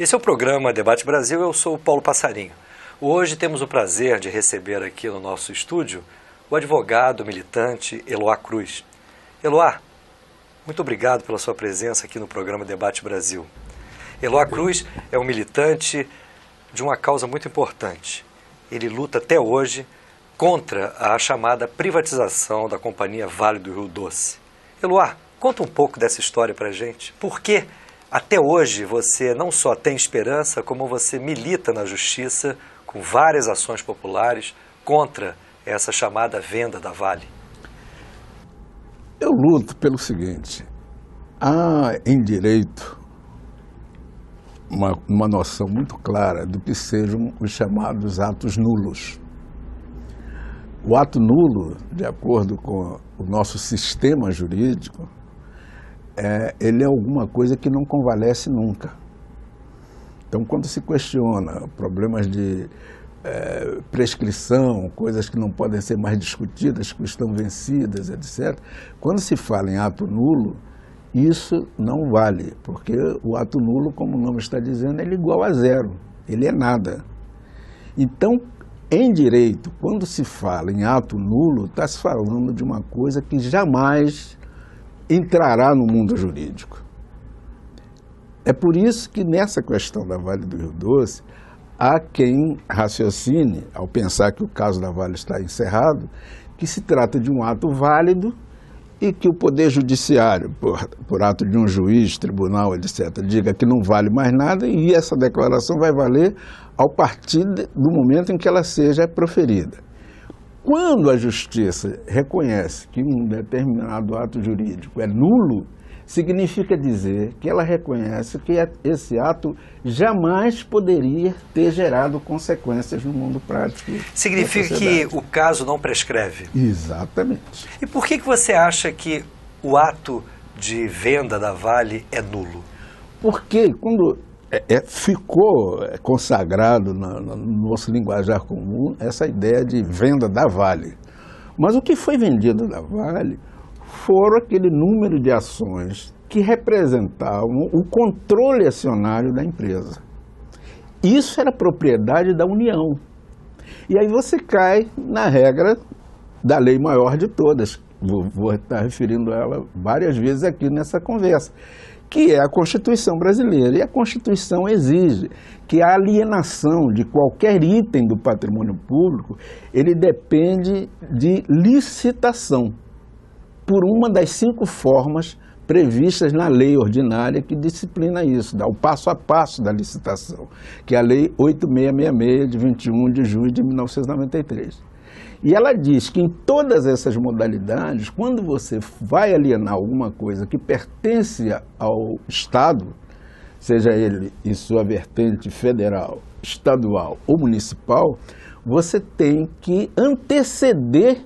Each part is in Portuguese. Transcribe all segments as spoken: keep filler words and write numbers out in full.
Esse é o programa Debate Brasil, eu sou o Paulo Passarinho. Hoje temos o prazer de receber aqui no nosso estúdio o advogado militante Eloá Cruz. Eloá, muito obrigado pela sua presença aqui no programa Debate Brasil. Eloá Cruz é um militante de uma causa muito importante. Ele luta até hoje contra a chamada privatização da Companhia Vale do Rio Doce. Eloá, conta um pouco dessa história pra gente. Por que até hoje você não só tem esperança, como você milita na justiça com várias ações populares contra essa chamada venda da Vale? Eu luto pelo seguinte: há em direito uma, uma noção muito clara do que sejam os chamados atos nulos. O ato nulo, de acordo com o nosso sistema jurídico, É, ele é alguma coisa que não convalesce nunca. Então, quando se questiona problemas de é, prescrição, coisas que não podem ser mais discutidas, que estão vencidas, etcétera, quando se fala em ato nulo, isso não vale, porque o ato nulo, como o nome está dizendo, ele é igual a zero, ele é nada. Então, em direito, quando se fala em ato nulo, está se falando de uma coisa que jamais entrará no mundo jurídico. É por isso que nessa questão da Vale do Rio Doce, há quem raciocine, ao pensar que o caso da Vale está encerrado, que se trata de um ato válido e que o Poder Judiciário, por, por ato de um juiz, tribunal, etcétera, diga que não vale mais nada e essa declaração vai valer ao partir do momento em que ela seja proferida. Quando a justiça reconhece que um determinado ato jurídico é nulo, significa dizer que ela reconhece que esse ato jamais poderia ter gerado consequências no mundo prático. Significa que o caso não prescreve? Exatamente. E por que que você acha que o ato de venda da Vale é nulo? Porque quando É, é, ficou consagrado na, na, no nosso linguajar comum essa ideia de venda da Vale. Mas o que foi vendido da Vale foram aquele número de ações que representavam o controle acionário da empresa. Isso era propriedade da União. E aí você cai na regra da lei maior de todas. Vou, vou estar referindo a ela várias vezes aqui nessa conversa, que é a Constituição brasileira. E a Constituição exige que a alienação de qualquer item do patrimônio público, ele depende de licitação, por uma das cinco formas previstas na lei ordinária que disciplina isso, dá o passo a passo da licitação, que é a Lei oito mil seiscentos e sessenta e seis, de vinte e um de julho de mil novecentos e noventa e três. E ela diz que em todas essas modalidades, quando você vai alienar alguma coisa que pertence ao Estado, seja ele em sua vertente federal, estadual ou municipal, você tem que anteceder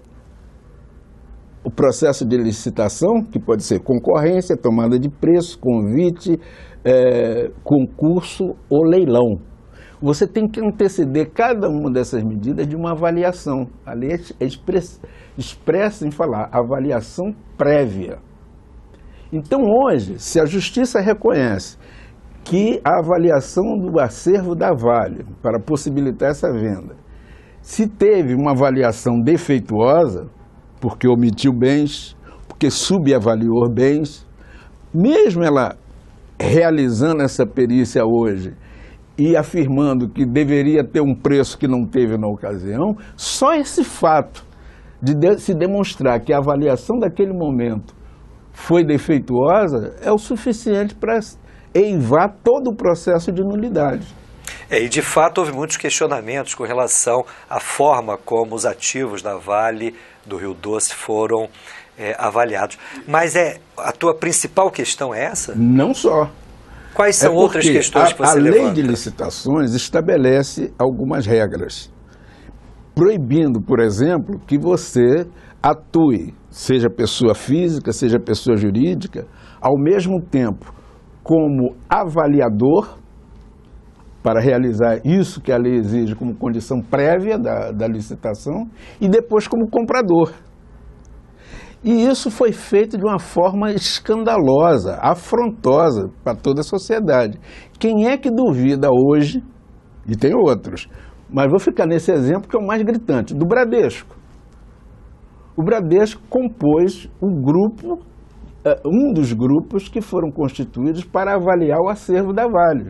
o processo de licitação, que pode ser concorrência, tomada de preço, convite, é, concurso ou leilão. Você tem que anteceder cada uma dessas medidas de uma avaliação. A lei é expressa, expressa em falar avaliação prévia. Então, hoje, se a Justiça reconhece que a avaliação do acervo da Vale, para possibilitar essa venda, se teve uma avaliação defeituosa, porque omitiu bens, porque subavaliou bens, mesmo ela realizando essa perícia hoje, e afirmando que deveria ter um preço que não teve na ocasião, só esse fato de, de se demonstrar que a avaliação daquele momento foi defeituosa é o suficiente para eivar todo o processo de nulidade. É, e de fato houve muitos questionamentos com relação à forma como os ativos da Vale do Rio Doce foram é, avaliados. Mas é, a tua principal questão é essa? Não só. Quais são é outras questões a, que você a lei levanta? de licitações estabelece algumas regras, proibindo, por exemplo, que você atue, seja pessoa física, seja pessoa jurídica, ao mesmo tempo como avaliador, para realizar isso que a lei exige como condição prévia da, da licitação, e depois como comprador. E isso foi feito de uma forma escandalosa, afrontosa para toda a sociedade. Quem é que duvida hoje, e tem outros, mas vou ficar nesse exemplo que é o mais gritante, do Bradesco. O Bradesco compôs um grupo, um dos grupos que foram constituídos para avaliar o acervo da Vale.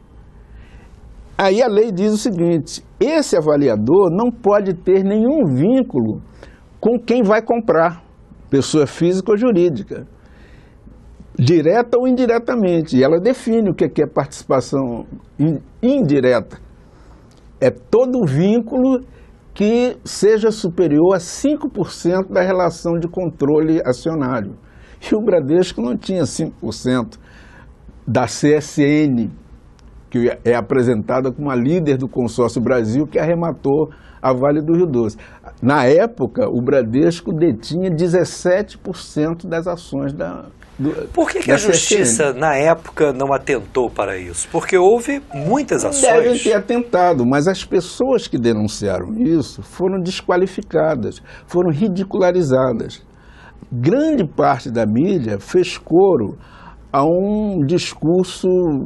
Aí a lei diz o seguinte, esse avaliador não pode ter nenhum vínculo com quem vai comprar, pessoa física ou jurídica, direta ou indiretamente. E ela define o que é participação indireta. É todo vínculo que seja superior a cinco por cento da relação de controle acionário. E o Bradesco não tinha cinco por cento da C S N, que é apresentada como a líder do consórcio Brasil, que arrematou a Vale do Rio Doce. Na época, o Bradesco detinha dezessete por cento das ações da do, Por que, que a Justiça, na época, não atentou para isso? Porque houve muitas ações. Devem ter atentado, mas as pessoas que denunciaram isso foram desqualificadas, foram ridicularizadas. Grande parte da mídia fez coro a um discurso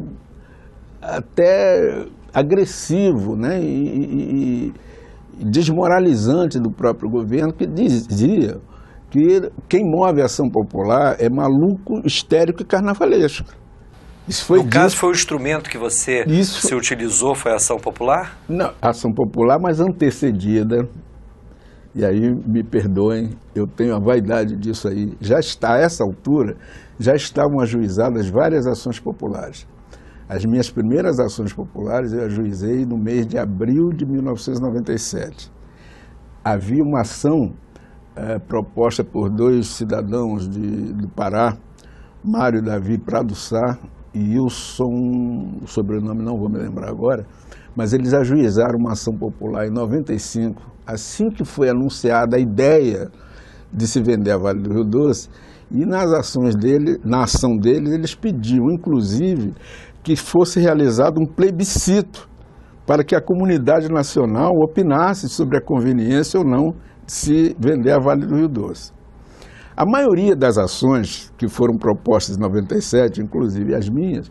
até agressivo, né, e, e desmoralizante do próprio governo, que dizia que quem move a ação popular é maluco, histérico e carnavalesco. Isso foi no dito... caso, foi o instrumento que você Isso... se utilizou, foi a ação popular? Não, ação popular, mas antecedida. E aí, me perdoem, eu tenho a vaidade disso aí. Já está, a essa altura, já estavam ajuizadas várias ações populares. As minhas primeiras ações populares eu ajuizei no mês de abril de mil novecentos e noventa e sete. Havia uma ação é, proposta por dois cidadãos de, do Pará, Mário Davi Prado Sá e Wilson, o sobrenome não vou me lembrar agora, mas eles ajuizaram uma ação popular em noventa e cinco, assim que foi anunciada a ideia de se vender a Vale do Rio Doce, e nas ações dele, na ação deles, eles pediam, inclusive, que fosse realizado um plebiscito para que a comunidade nacional opinasse sobre a conveniência ou não de se vender a Vale do Rio Doce. A maioria das ações que foram propostas em noventa e sete, inclusive as minhas,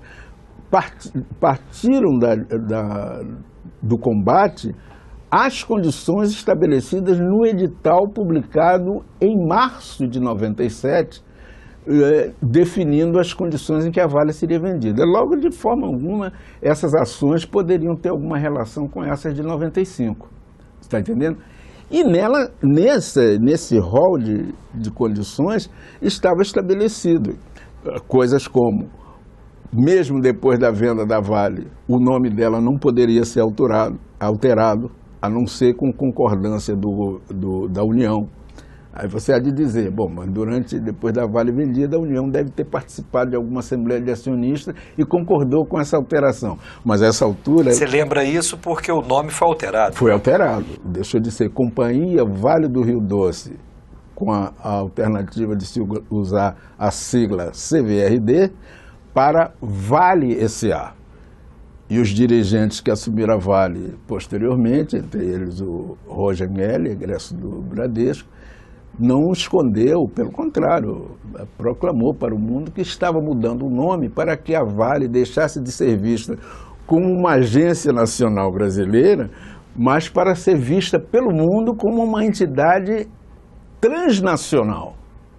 partiram da, da, do combate às condições estabelecidas no edital publicado em março de noventa e sete, eh, definindo as condições em que a Vale seria vendida. Logo, de forma alguma, essas ações poderiam ter alguma relação com essas de noventa e cinco. Você está entendendo? E nela, nesse, nesse rol de, de condições, estava estabelecido coisas como, mesmo depois da venda da Vale, o nome dela não poderia ser alterado, alterado a não ser com concordância do, do, da União. Aí você há de dizer, bom, mas durante, depois da Vale vendida, a União deve ter participado de alguma assembleia de acionistas e concordou com essa alteração. Mas a essa altura... Você lembra isso porque o nome foi alterado? Foi alterado. Deixou de ser Companhia Vale do Rio Doce, com a, a alternativa de se usar a sigla C V R D, para Vale S A. E os dirigentes que assumiram a Vale posteriormente, entre eles o Roger Melli, egresso do Bradesco, não escondeu, pelo contrário, proclamou para o mundo que estava mudando o nome para que a Vale deixasse de ser vista como uma agência nacional brasileira, mas para ser vista pelo mundo como uma entidade transnacional,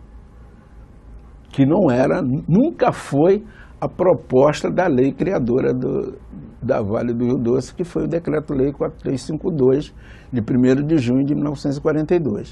que não era, nunca foi a proposta da lei criadora do, da Vale do Rio Doce, que foi o Decreto-Lei quatro três cinco dois, de primeiro de junho de mil novecentos e quarenta e dois.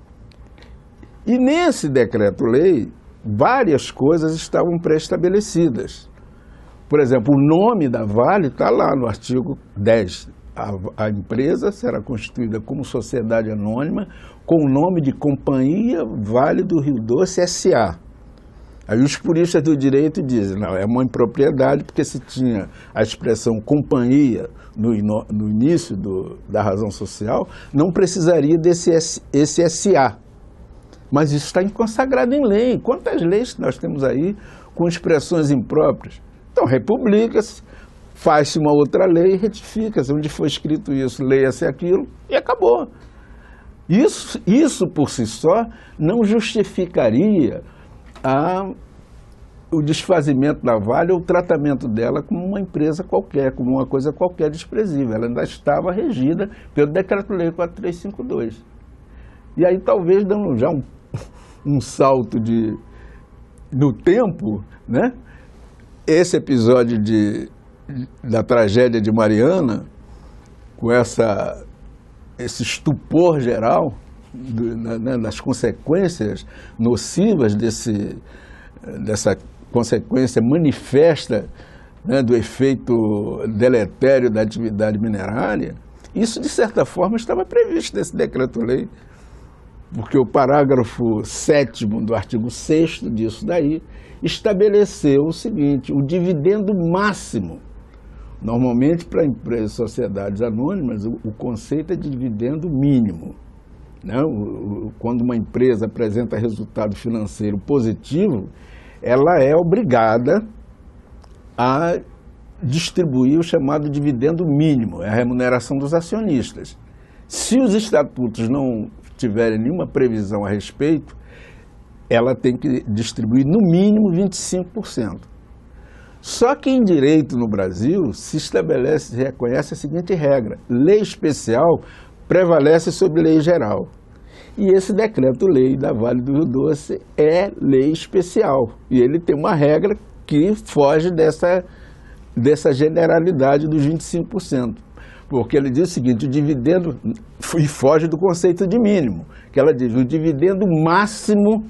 E nesse decreto-lei, várias coisas estavam pré-estabelecidas. Por exemplo, o nome da Vale está lá no artigo dez. A, a empresa será constituída como sociedade anônima com o nome de Companhia Vale do Rio Doce S A Aí os puristas do direito dizem, não, é uma impropriedade porque se tinha a expressão companhia no, no início do, da razão social, não precisaria desse esse S A Mas isso está consagrado em lei. Quantas leis nós temos aí com expressões impróprias? Então, republica-se, faz-se uma outra lei e retifica-se. Onde foi escrito isso, leia-se aquilo e acabou. Isso, isso por si só não justificaria a, o desfazimento da Vale ou o tratamento dela como uma empresa qualquer, como uma coisa qualquer desprezível. Ela ainda estava regida pelo Decreto-Lei quatro mil trezentos e cinquenta e dois. E aí talvez dando já um, um salto de, no tempo, né? Esse episódio de, da tragédia de Mariana, com essa... esse estupor geral do, né, das consequências nocivas desse, dessa consequência manifesta, né, do efeito deletério da atividade minerária, isso, de certa forma, estava previsto nesse decreto-lei, porque o parágrafo sétimo do artigo sexto disso daí estabeleceu o seguinte: o dividendo máximo. Normalmente, para empresas e sociedades anônimas, o, o conceito é de dividendo mínimo. Né? O, o, quando uma empresa apresenta resultado financeiro positivo, ela é obrigada a distribuir o chamado dividendo mínimo, é a remuneração dos acionistas. Se os estatutos não tiverem nenhuma previsão a respeito, ela tem que distribuir no mínimo vinte e cinco por cento. Só que em direito no Brasil se estabelece, se reconhece a seguinte regra: lei especial prevalece sobre lei geral. E esse decreto-lei da Vale do Rio Doce é lei especial. E ele tem uma regra que foge dessa, dessa generalidade dos vinte e cinco por cento. Porque ele diz o seguinte: o dividendo, e foge do conceito de mínimo, que ela diz: o dividendo máximo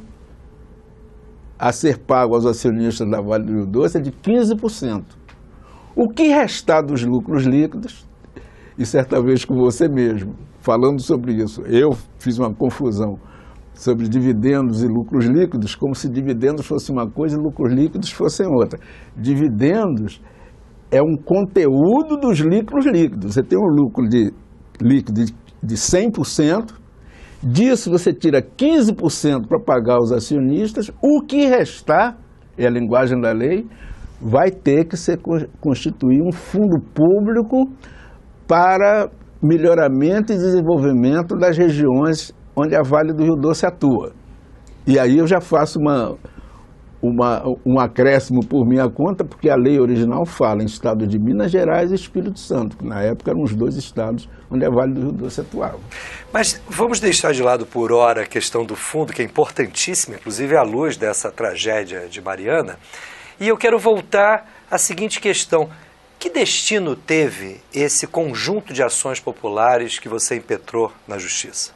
a ser pago aos acionistas da Vale do Rio Doce é de quinze por cento. O que restar dos lucros líquidos, e certa vez com você mesmo, falando sobre isso, eu fiz uma confusão sobre dividendos e lucros líquidos, como se dividendos fosse uma coisa e lucros líquidos fossem outra. Dividendos é um conteúdo dos lucros líquidos. Você tem um lucro de, líquido de, de cem por cento, disso você tira quinze por cento para pagar os acionistas, o que restar, é a linguagem da lei, vai ter que ser constituir um fundo público para melhoramento e desenvolvimento das regiões onde a Vale do Rio Doce atua. E aí eu já faço uma, uma, um acréscimo por minha conta, porque a lei original fala em estado de Minas Gerais e Espírito Santo, que na época eram os dois estados onde a Vale do Rio Doce atuava. Mas vamos deixar de lado por hora a questão do fundo, que é importantíssima, inclusive à luz dessa tragédia de Mariana. E eu quero voltar à seguinte questão: que destino teve esse conjunto de ações populares que você impetrou na Justiça?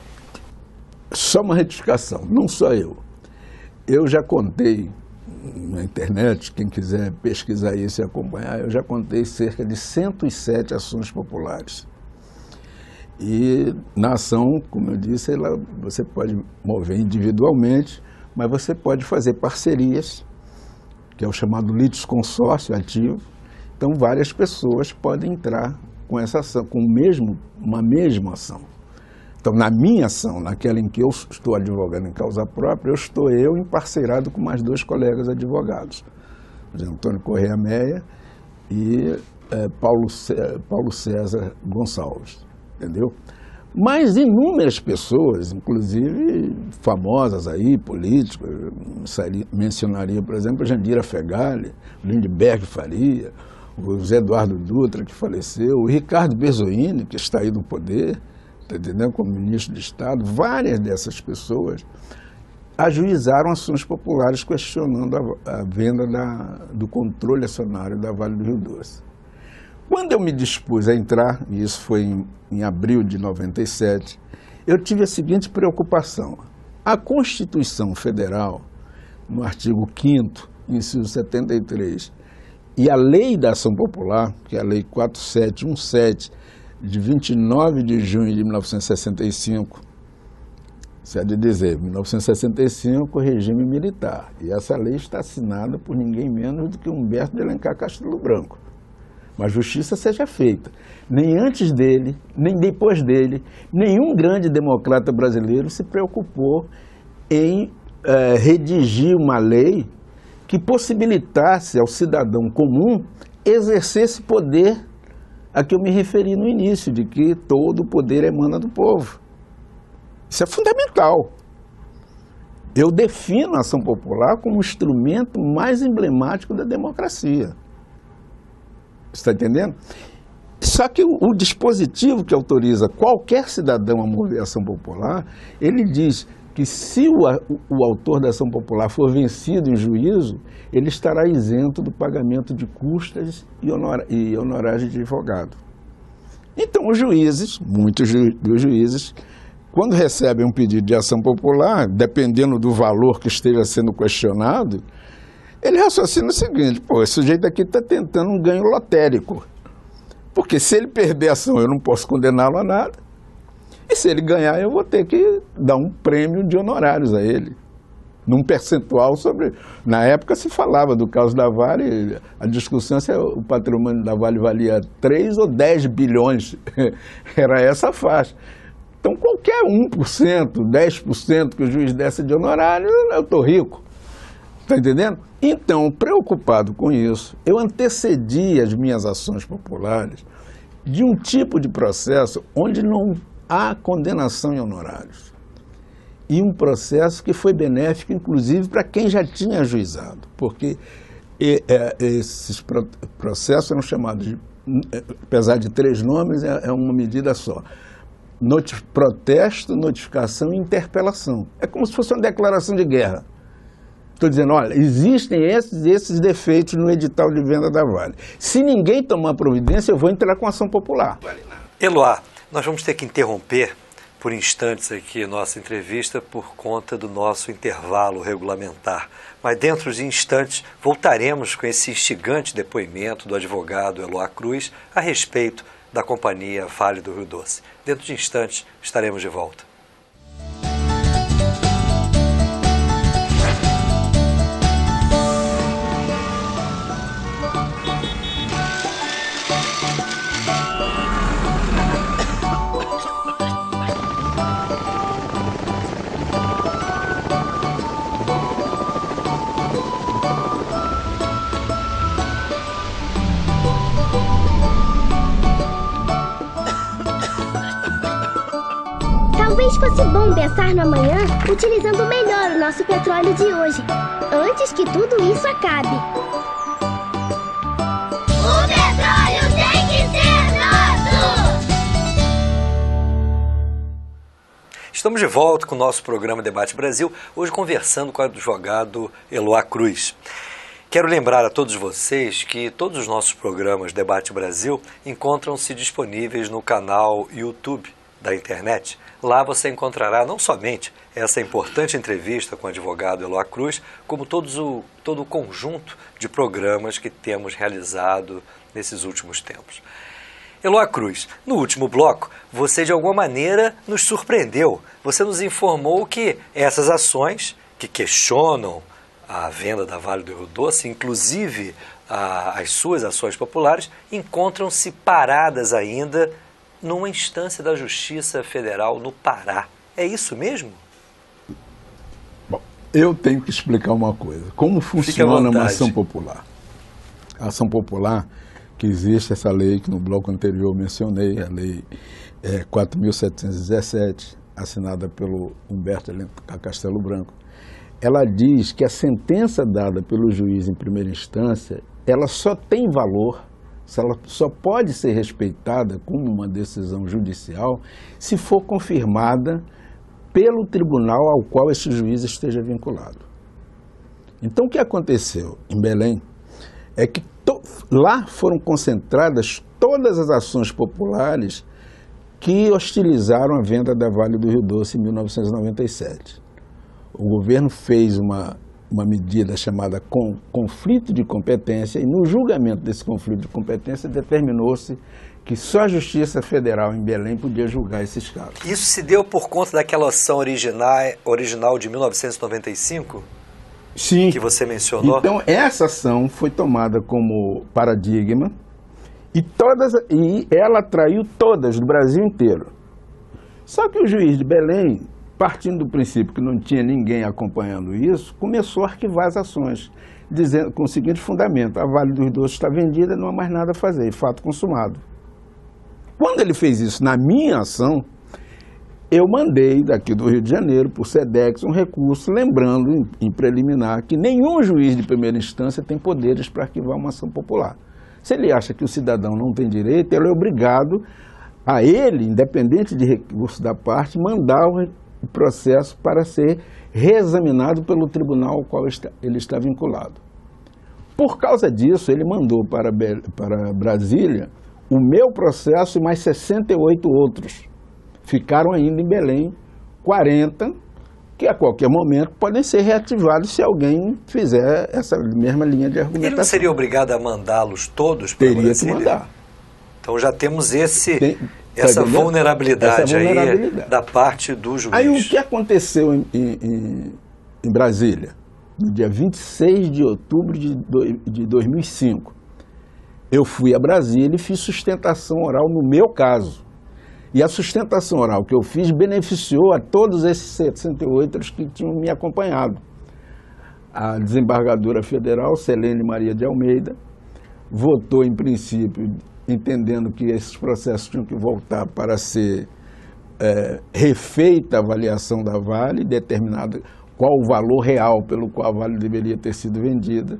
Só uma retificação, não só eu. Eu já contei na internet, quem quiser pesquisar isso e acompanhar, eu já contei cerca de cento e sete ações populares. E na ação, como eu disse, ela, você pode mover individualmente, mas você pode fazer parcerias, que é o chamado litisconsórcio ativo. Então, várias pessoas podem entrar com essa ação, com o mesmo, uma mesma ação. Então, na minha ação, naquela em que eu estou advogando em causa própria, eu estou eu emparcerado com mais dois colegas advogados, Antônio Correia Meia e é, Paulo, Paulo César Gonçalves, entendeu? Mas inúmeras pessoas, inclusive famosas aí, políticos, mencionaria, por exemplo, a Jandira Fegali, Lindbergh Faria, o José Eduardo Dutra, que faleceu, o Ricardo Berzoini, que está aí no poder, tá entendendo? Como ministro de Estado. Várias dessas pessoas ajuizaram ações populares questionando a, a venda da, do controle acionário da Vale do Rio Doce. Quando eu me dispus a entrar, e isso foi em, em abril de noventa e sete, eu tive a seguinte preocupação: a Constituição Federal, no artigo quinto, inciso setenta e três, e a Lei da Ação Popular, que é a Lei quatro mil setecentos e dezessete, de vinte e nove de junho de mil novecentos e sessenta e cinco, se há de dizer, mil novecentos e sessenta e cinco, regime militar. E essa lei está assinada por ninguém menos do que Humberto de Alencar Castelo Branco. Mas justiça seja feita. Nem antes dele, nem depois dele, nenhum grande democrata brasileiro se preocupou em eh, redigir uma lei que possibilitasse ao cidadão comum exercer esse poder a que eu me referi no início, de que todo o poder emana do povo. Isso é fundamental. Eu defino a ação popular como o instrumento mais emblemático da democracia. Você está entendendo? Só que o, o dispositivo que autoriza qualquer cidadão a mover a ação popular, ele diz que se o, o, o autor da ação popular for vencido em juízo, ele estará isento do pagamento de custas e, honor, e honorários de advogado. Então os juízes, muitos ju, dos juízes, quando recebem um pedido de ação popular, dependendo do valor que esteja sendo questionado, ele raciocina o seguinte: pô, esse sujeito aqui está tentando um ganho lotérico, porque se ele perder a ação eu não posso condená-lo a nada, e se ele ganhar eu vou ter que dar um prêmio de honorários a ele, num percentual sobre... Na época se falava do caso da Vale, a discussão se o patrimônio da Vale valia três ou dez bilhões, era essa a faixa. Então, qualquer um por cento, dez por cento que o juiz desse de honorário, eu estou rico. Está entendendo? Então, preocupado com isso, eu antecedi as minhas ações populares de um tipo de processo onde não há condenação em honorários. E um processo que foi benéfico, inclusive, para quem já tinha ajuizado. Porque e, é, esses processos eram chamados, de, apesar de três nomes, é, é uma medida só. Noti- protesto, notificação e interpelação. É como se fosse uma declaração de guerra. Estou dizendo, olha, existem esses esses defeitos no edital de venda da Vale. Se ninguém tomar providência, eu vou entrar com ação popular. Eloá, nós vamos ter que interromper por instantes aqui nossa entrevista por conta do nosso intervalo regulamentar. Mas dentro de instantes voltaremos com esse instigante depoimento do advogado Eloá Cruz a respeito da companhia Vale do Rio Doce. Dentro de instantes estaremos de volta. Talvez fosse bom pensar no amanhã utilizando melhor o nosso petróleo de hoje, antes que tudo isso acabe. O petróleo tem que ser nosso! Estamos de volta com o nosso programa Debate Brasil, hoje conversando com o advogado Eloá Cruz. Quero lembrar a todos vocês que todos os nossos programas Debate Brasil encontram-se disponíveis no canal YouTube da internet. Lá você encontrará não somente essa importante entrevista com o advogado Eloá Cruz, como todos o, todo o conjunto de programas que temos realizado nesses últimos tempos. Eloá Cruz, no último bloco, você de alguma maneira nos surpreendeu. Você nos informou que essas ações que questionam a venda da Vale do Rio Doce, inclusive a, as suas ações populares, encontram-se paradas ainda numa instância da Justiça Federal no Pará. É isso mesmo? Bom, eu tenho que explicar uma coisa. Como funciona uma ação popular? A ação popular, que existe essa lei que no bloco anterior eu mencionei, a lei é, quatro mil setecentos e dezessete, assinada pelo Humberto Castelo Branco, ela diz que a sentença dada pelo juiz em primeira instância, ela só tem valor, ela só pode ser respeitada como uma decisão judicial se for confirmada pelo tribunal ao qual esse juiz esteja vinculado. Então, o que aconteceu em Belém é que to, lá foram concentradas todas as ações populares que hostilizaram a venda da Vale do Rio Doce em mil novecentos e noventa e sete. O governo fez uma, uma medida chamada com, conflito de competência e no julgamento desse conflito de competência determinou-se que só a Justiça Federal em Belém podia julgar esses casos. Isso se deu por conta daquela ação original, original de mil novecentos e noventa e cinco? Sim. Que você mencionou? Então, essa ação foi tomada como paradigma e, todas, e ela atraiu todas do Brasil inteiro. Só que o juiz de Belém, partindo do princípio que não tinha ninguém acompanhando isso, começou a arquivar as ações, dizendo, com o seguinte fundamento: a Vale do Rio Doce está vendida, não há mais nada a fazer, fato consumado. Quando ele fez isso na minha ação, eu mandei daqui do Rio de Janeiro, por SEDEX, um recurso, lembrando em, em preliminar que nenhum juiz de primeira instância tem poderes para arquivar uma ação popular. Se ele acha que o cidadão não tem direito, ele é obrigado a ele, independente de recurso da parte, mandar o processo para ser reexaminado pelo tribunal ao qual ele está vinculado. Por causa disso, ele mandou para, para Brasília o meu processo e mais sessenta e oito outros. Ficaram ainda em Belém quarenta, que a qualquer momento podem ser reativados se alguém fizer essa mesma linha de argumentação. Ele não seria obrigado a mandá-los todos para Teria Brasília? que mandar. Então já temos esse, Tem, essa, tá vulnerabilidade essa vulnerabilidade aí da parte do juiz. Aí o que aconteceu em, em, em Brasília, no dia vinte e seis de outubro de, de dois mil e cinco? Eu fui a Brasília e fiz sustentação oral no meu caso. E a sustentação oral que eu fiz beneficiou a todos esses sessenta e oito que tinham me acompanhado. A desembargadora federal, Celene Maria de Almeida, votou em princípio, entendendo que esses processos tinham que voltar para ser é, refeita a avaliação da Vale, determinada qual o valor real pelo qual a Vale deveria ter sido vendida.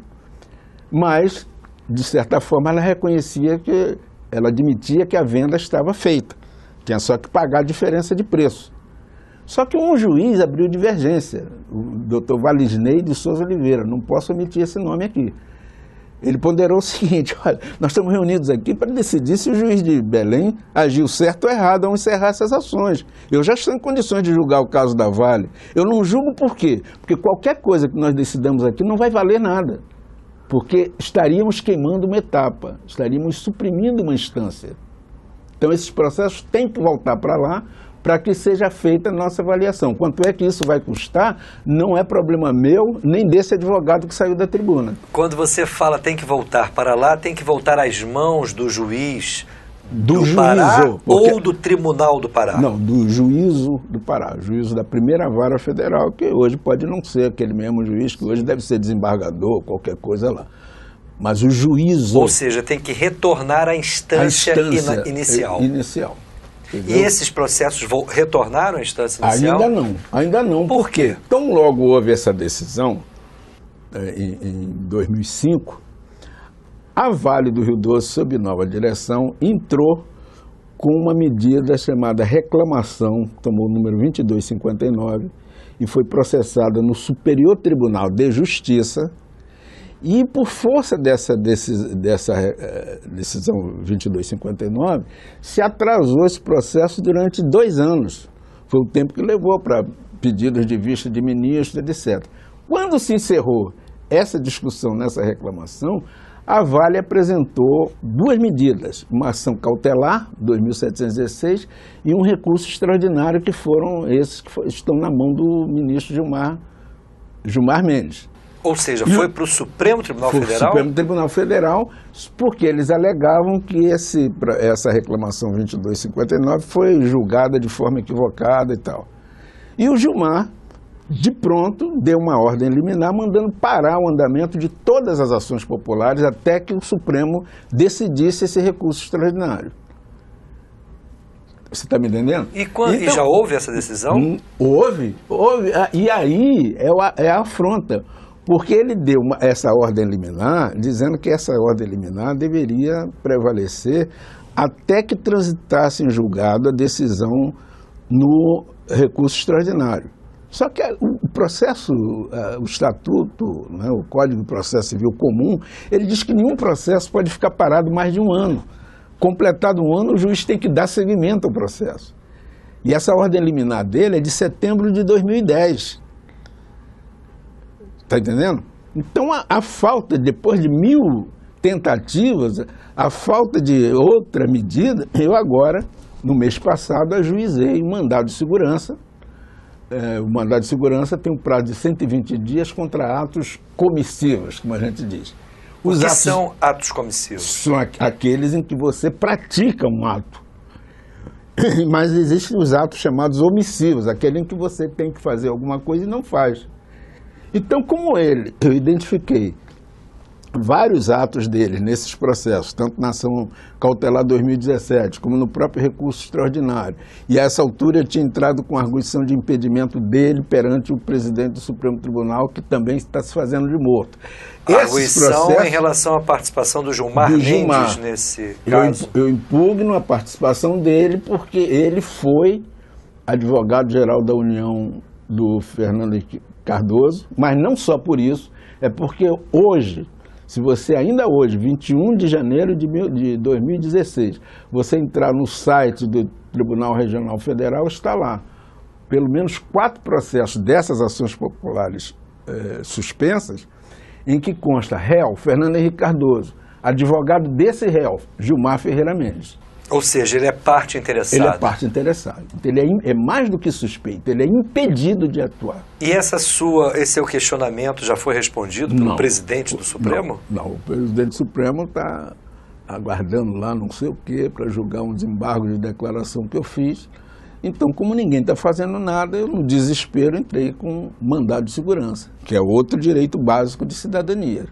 Mas, de certa forma, ela reconhecia que, ela admitia que a venda estava feita. Tinha só que pagar a diferença de preço. Só que um juiz abriu divergência, o doutor Valisney de Souza Oliveira, não posso omitir esse nome aqui. Ele ponderou o seguinte: olha, nós estamos reunidos aqui para decidir se o juiz de Belém agiu certo ou errado ao encerrar essas ações. Eu já estou em condições de julgar o caso da Vale. Eu não julgo por quê? Porque qualquer coisa que nós decidamos aqui não vai valer nada. Porque estaríamos queimando uma etapa, estaríamos suprimindo uma instância. Então, esses processos têm que voltar para lá para que seja feita a nossa avaliação. Quanto é que isso vai custar, não é problema meu, nem desse advogado que saiu da tribuna. Quando você fala tem que voltar para lá, tem que voltar às mãos do juiz do, do juízo, Pará porque... ou do Tribunal do Pará? Não, do juízo do Pará, juízo da primeira vara federal, que hoje pode não ser aquele mesmo juiz, que hoje deve ser desembargador, qualquer coisa lá. Mas o juízo... Ou seja, tem que retornar à instância, a instância ina inicial. inicial. Entendeu? E esses processos retornaram à instância inicial? Ainda não, ainda não. Por quê? Tão logo houve essa decisão, é, em, em dois mil e cinco, a Vale do Rio Doce, sob nova direção, entrou com uma medida chamada reclamação, tomou o número vinte e dois cinquenta e nove, e foi processada no Superior Tribunal de Justiça. E por força dessa, decis, dessa uh, decisão vinte e dois cinquenta e nove, se atrasou esse processo durante dois anos. Foi o tempo que levou para pedidos de vista de ministro, etcétera. Quando se encerrou essa discussão nessa reclamação, a Vale apresentou duas medidas, uma ação cautelar, dois mil setecentos e dezesseis, e um recurso extraordinário, que foram esses que for, estão na mão do ministro Gilmar, Gilmar Mendes. Ou seja, foi para o Supremo Tribunal foi Federal? Foi para o Supremo Tribunal Federal, porque eles alegavam que esse, essa reclamação vinte e dois cinquenta e nove foi julgada de forma equivocada e tal. E o Gilmar, de pronto, deu uma ordem liminar, mandando parar o andamento de todas as ações populares até que o Supremo decidisse esse recurso extraordinário. Você está me entendendo? E, quando, então, e já houve essa decisão? Houve, houve. E aí é a, é a afronta. Porque ele deu uma, essa ordem liminar, dizendo que essa ordem liminar deveria prevalecer até que transitasse em julgado a decisão no recurso extraordinário. Só que o processo, o estatuto, né, o Código de Processo Civil Comum, ele diz que nenhum processo pode ficar parado mais de um ano. Completado um ano, o juiz tem que dar seguimento ao processo. E essa ordem liminar dele é de setembro de dois mil e dez. Está entendendo? Então, a, a falta, depois de mil tentativas, a falta de outra medida, eu agora, no mês passado, ajuizei um mandado de segurança. É, o mandado de segurança tem um prazo de cento e vinte dias contra atos comissivos, como a gente diz. Os Os o que atos são atos comissivos? São aqueles em que você pratica um ato. Mas existem os atos chamados omissivos, aquele em que você tem que fazer alguma coisa e não faz. Então, como ele, eu identifiquei vários atos deles nesses processos, tanto na ação cautelar dois mil e dezessete, como no próprio recurso extraordinário. E a essa altura eu tinha entrado com a arguição de impedimento dele perante o presidente do Supremo Tribunal, que também está se fazendo de morto. A arguição em relação à participação do Gilmar, do Gilmar Mendes nesse caso? Eu, eu impugno a participação dele porque ele foi advogado-geral da União do Fernando Henrique Cardoso, mas não só por isso, é porque hoje, se você ainda hoje, vinte e um de janeiro de dois mil e dezesseis, você entrar no site do Tribunal Regional Federal, está lá. Pelo menos quatro processos dessas ações populares eh, suspensas, em que consta réu Fernando Henrique Cardoso, advogado desse réu, Gilmar Ferreira Mendes. Ou seja, ele é parte interessada. Ele é parte interessada. Ele é, é mais do que suspeito, ele é impedido de atuar. E essa sua, esse seu questionamento já foi respondido pelo não, presidente do Supremo? Não, não, o presidente do Supremo está aguardando lá não sei o quê para julgar um desembargo de declaração que eu fiz. Então, como ninguém está fazendo nada, eu, no desespero, entrei com mandado de segurança, que é outro direito básico de cidadania.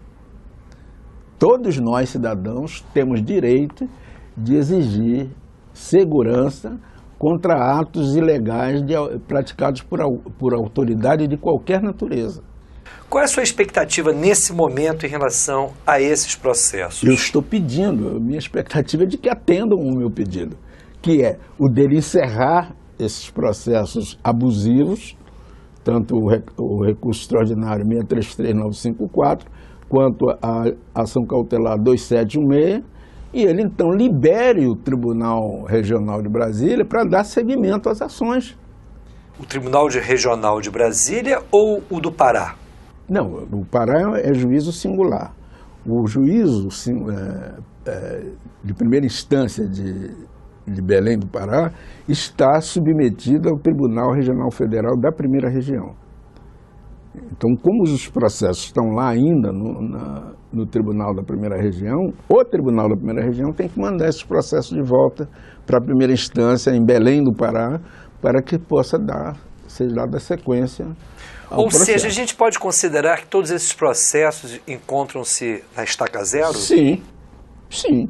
Todos nós, cidadãos, temos direito de exigir segurança contra atos ilegais de, praticados por, por autoridade de qualquer natureza. Qual é a sua expectativa nesse momento em relação a esses processos? Eu estou pedindo, a minha expectativa é de que atendam o meu pedido, que é o dele encerrar esses processos abusivos, tanto o recurso extraordinário seis três três nove cinco quatro, quanto a ação cautelar dois sete um seis, e ele então libere o Tribunal Regional de Brasília para dar seguimento às ações. O Tribunal de Regional de Brasília ou o do Pará? Não, o Pará é juízo singular. O juízo é, é, de primeira instância de, de Belém do Pará está submetido ao Tribunal Regional Federal da Primeira Região. Então, como os processos estão lá ainda no, na, no Tribunal da Primeira Região, o Tribunal da Primeira Região tem que mandar esses processos de volta para a primeira instância em Belém do Pará, para que possa dar, seja dada sequência ao Ou processo. seja, a gente pode considerar que todos esses processos encontram-se na estaca zero? Sim, sim,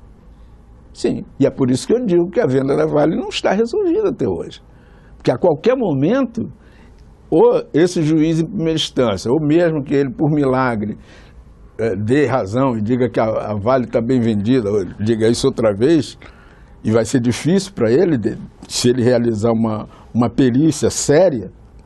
sim. E é por isso que eu digo que a venda da Vale não está resolvida até hoje. Porque a qualquer momento, ou esse juiz em primeira instância, ou mesmo que ele, por milagre, é, dê razão e diga que a, a Vale está bem vendida, ou diga isso outra vez, e vai ser difícil para ele, de, se ele realizar uma, uma perícia séria,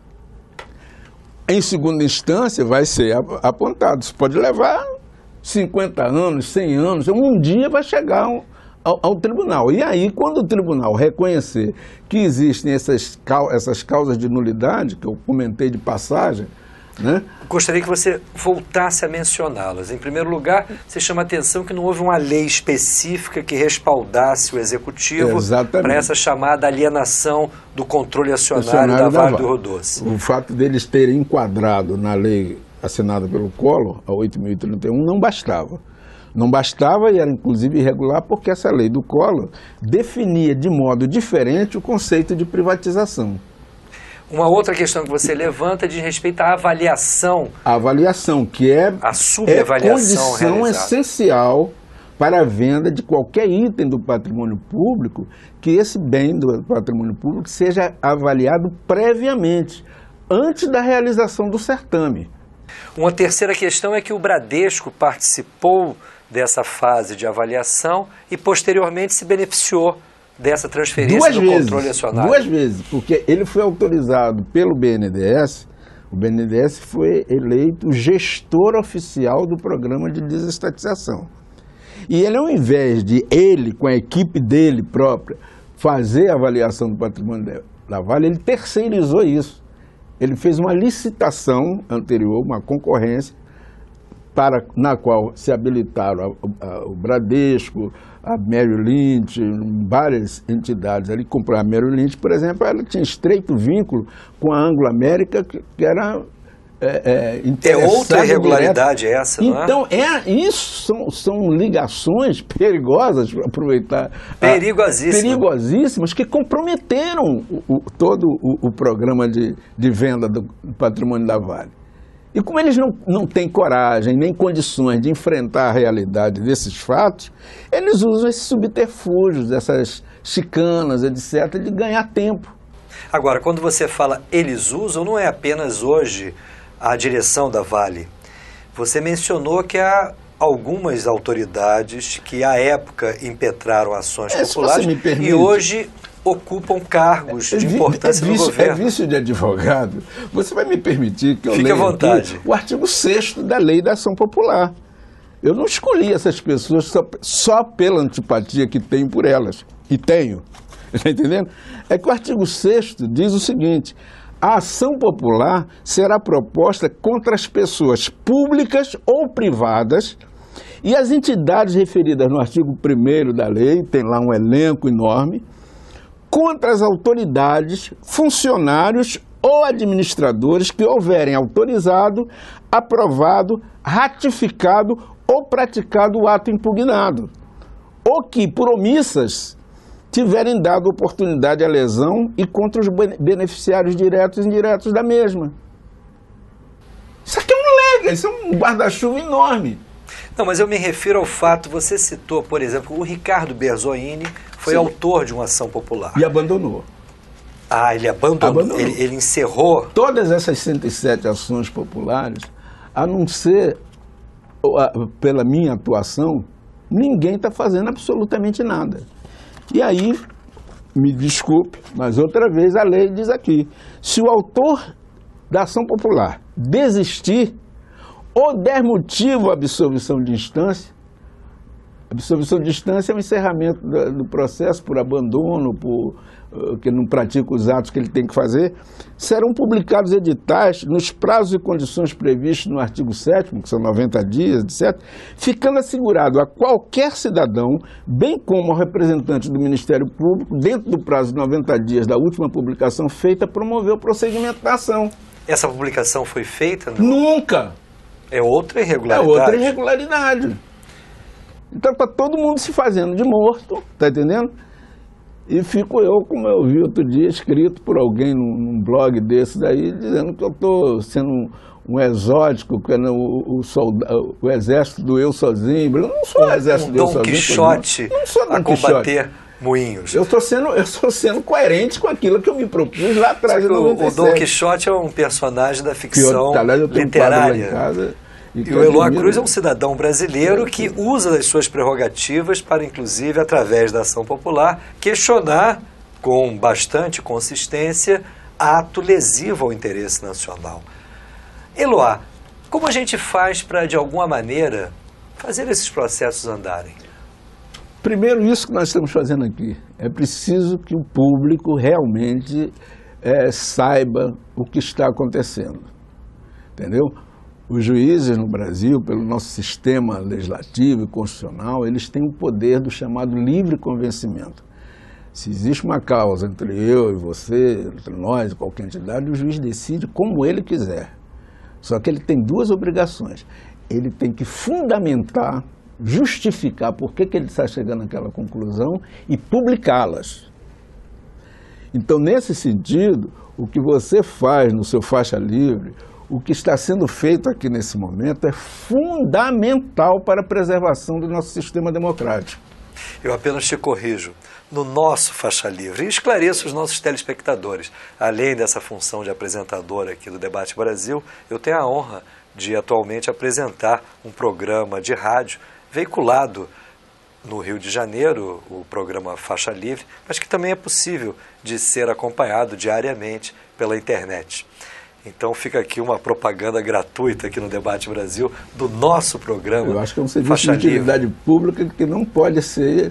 em segunda instância vai ser apontado. Isso pode levar cinquenta anos, cem anos, um dia vai chegar ao, ao, ao tribunal. E aí, quando o tribunal reconhecer que existem essas, essas causas de nulidade, que eu comentei de passagem, né? Gostaria que você voltasse a mencioná-las. Em primeiro lugar, você chama a atenção que não houve uma lei específica que respaldasse o Executivo para essa chamada alienação do controle acionário, acionário da, da Vale do Rio Doce. O fato deles terem enquadrado na lei assinada pelo Collor, a oito mil e trinta e um, não bastava. Não bastava e era inclusive irregular porque essa lei do Collor definia de modo diferente o conceito de privatização. Uma outra questão que você levanta diz respeito à avaliação. A avaliação, que é a subavaliação é condição realizada. essencial para a venda de qualquer item do patrimônio público, que esse bem do patrimônio público seja avaliado previamente, antes da realização do certame. Uma terceira questão é que o Bradesco participou dessa fase de avaliação e posteriormente se beneficiou dessa transferência duas do vezes, controle acionário. Duas vezes, porque ele foi autorizado pelo B N D E S, o B N D E S foi eleito gestor oficial do programa de desestatização. E ele, ao invés de ele, com a equipe dele própria, fazer a avaliação do patrimônio da Vale, ele terceirizou isso. Ele fez uma licitação anterior, uma concorrência, para, na qual se habilitaram a, a, o Bradesco, a Merrill Lynch, várias entidades ali. Comprar a Merrill Lynch, por exemplo, ela tinha estreito vínculo com a Anglo América, que, que era é, é, é outra irregularidade direta. Essa, não é? Então, é, isso são, são ligações perigosas, para aproveitar. Perigosíssimas. Perigosíssimas, que comprometeram o, o, todo o, o programa de, de venda do patrimônio da Vale. E como eles não, não têm coragem nem condições de enfrentar a realidade desses fatos, eles usam esses subterfúgios, essas chicanas, etcétera, de ganhar tempo. Agora, quando você fala eles usam, não é apenas hoje a direção da Vale. Você mencionou que há algumas autoridades que à época impetraram ações é, populares e hoje ocupam cargos de importância é, é, é no vício, governo. É vício de advogado. Você vai me permitir que eu Fique leia à vontade. Aqui o artigo sexto da Lei da Ação Popular. Eu não escolhi essas pessoas só, só pela antipatia que tenho por elas. E tenho. Está entendendo? É que o artigo sexto diz o seguinte: a ação popular será proposta contra as pessoas públicas ou privadas e as entidades referidas no artigo primeiro da lei, tem lá um elenco enorme, contra as autoridades, funcionários ou administradores que houverem autorizado, aprovado, ratificado ou praticado o ato impugnado, ou que, por omissas, tiverem dado oportunidade à lesão e contra os beneficiários diretos e indiretos da mesma. Isso aqui é um lega, isso é um guarda-chuva enorme. Não, mas eu me refiro ao fato, você citou, por exemplo, o Ricardo Berzolini foi Sim. autor de uma ação popular. E abandonou. Ah, ele abandonou, abandonou. Ele, ele encerrou? Todas essas cento e sete ações populares, a não ser pela minha atuação, ninguém está fazendo absolutamente nada. E aí, me desculpe, mas outra vez a lei diz aqui, se o autor da ação popular desistir ou der motivo à absolvição de instância, absolvição de instância é o encerramento do, do processo por abandono, por uh, que não pratica os atos que ele tem que fazer, serão publicados editais nos prazos e condições previstos no artigo sétimo, que são noventa dias, etcétera, ficando assegurado a qualquer cidadão, bem como ao representante do Ministério Público, dentro do prazo de noventa dias da última publicação feita, promover o procedimento da ação. Essa publicação foi feita? Não? Nunca! É outra irregularidade. É outra irregularidade. Então está todo mundo se fazendo de morto, tá entendendo? E fico eu, como eu vi outro dia, escrito por alguém num, num blog desses aí, dizendo que eu estou sendo um, um exótico, que o, o, soldado, o exército do eu sozinho. Eu não sou o exército um do eu sozinho. Dom Quixote não sou Dom a combater Quixote. Moinhos. Eu estou sendo, eu estou sendo coerente com aquilo que eu me propus lá atrás. De noventa e sete. O Dom Quixote é um personagem da ficção eu, eu literária. Um casa, e, e o Eloá Cruz é um cidadão brasileiro que usa das suas prerrogativas para, inclusive, através da ação popular, questionar com bastante consistência ato lesivo ao interesse nacional. Eloá, como a gente faz para, de alguma maneira, fazer esses processos andarem? Primeiro, isso que nós estamos fazendo aqui. É preciso que o público realmente é, saiba o que está acontecendo. Entendeu? Os juízes no Brasil, pelo nosso sistema legislativo e constitucional, eles têm o poder do chamado livre convencimento. Se existe uma causa entre eu e você, entre nós e qualquer entidade, o juiz decide como ele quiser. Só que ele tem duas obrigações. Ele tem que fundamentar, justificar por que, que ele está chegando àquela conclusão e publicá-las. Então, nesse sentido, o que você faz no seu faixa livre, o que está sendo feito aqui nesse momento é fundamental para a preservação do nosso sistema democrático. Eu apenas te corrijo. No nosso Faixa Livre, e esclareço os nossos telespectadores. Além dessa função de apresentador aqui do Debate Brasil, eu tenho a honra de atualmente apresentar um programa de rádio veiculado no Rio de Janeiro, o programa Faixa Livre, mas que também é possível de ser acompanhado diariamente pela internet. Então fica aqui uma propaganda gratuita aqui no Debate Brasil do nosso programa. Eu acho que é um serviço de utilidade pública que não pode ser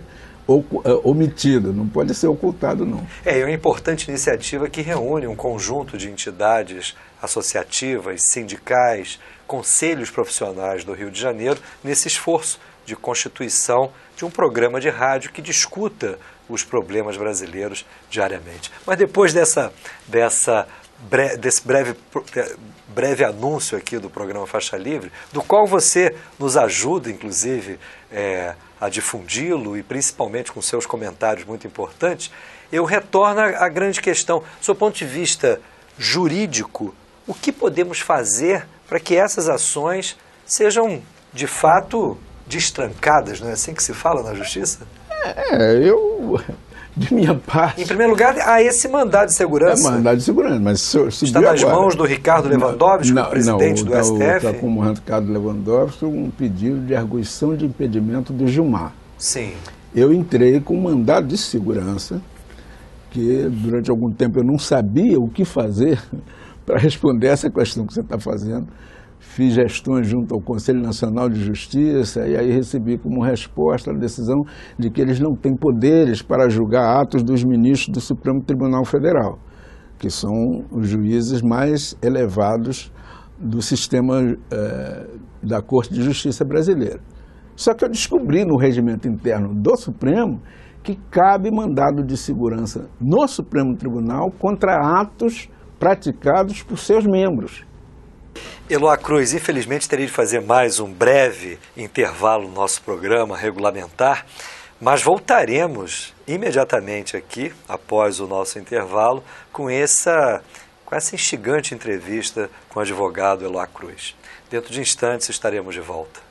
omitido, não pode ser ocultado, não. É, é uma importante iniciativa que reúne um conjunto de entidades associativas, sindicais, conselhos profissionais do Rio de Janeiro, nesse esforço de constituição de um programa de rádio que discuta os problemas brasileiros diariamente. Mas depois dessa, dessa, bre, desse breve, breve anúncio aqui do programa Faixa Livre, do qual você nos ajuda, inclusive, é, a difundi-lo e principalmente com seus comentários muito importantes, eu retorno à grande questão. Do seu ponto de vista jurídico, o que podemos fazer para que essas ações sejam, de fato, destrancadas, não é assim que se fala na Justiça? É, eu, de minha parte... Em primeiro lugar, há esse mandado de segurança. É mandado de segurança, mas... Se, se está nas agora, mãos do Ricardo Lewandowski, não, o presidente não, do S T F? Está com o Ricardo Lewandowski um pedido de arguição de impedimento do Gilmar. Sim. Eu entrei com um mandado de segurança, que durante algum tempo eu não sabia o que fazer para responder essa questão que você está fazendo. Fiz gestões junto ao Conselho Nacional de Justiça e aí recebi como resposta a decisão de que eles não têm poderes para julgar atos dos ministros do Supremo Tribunal Federal, que são os juízes mais elevados do sistema eh, da Corte de Justiça brasileira. Só que eu descobri no regimento interno do Supremo que cabe mandado de segurança no Supremo Tribunal contra atos praticados por seus membros. Eloá Cruz, infelizmente terei de fazer mais um breve intervalo no nosso programa regulamentar, mas voltaremos imediatamente aqui, após o nosso intervalo, com essa, com essa instigante entrevista com o advogado Eloá Cruz. Dentro de instantes estaremos de volta.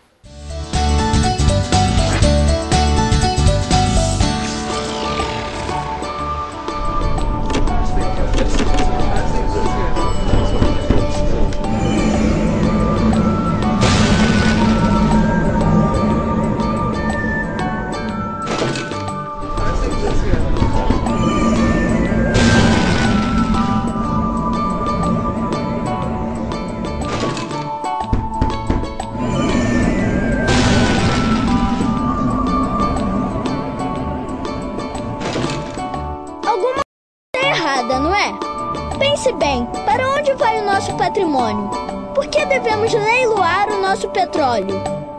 Pense bem, para onde vai o nosso patrimônio? Por que devemos leiloar o nosso petróleo?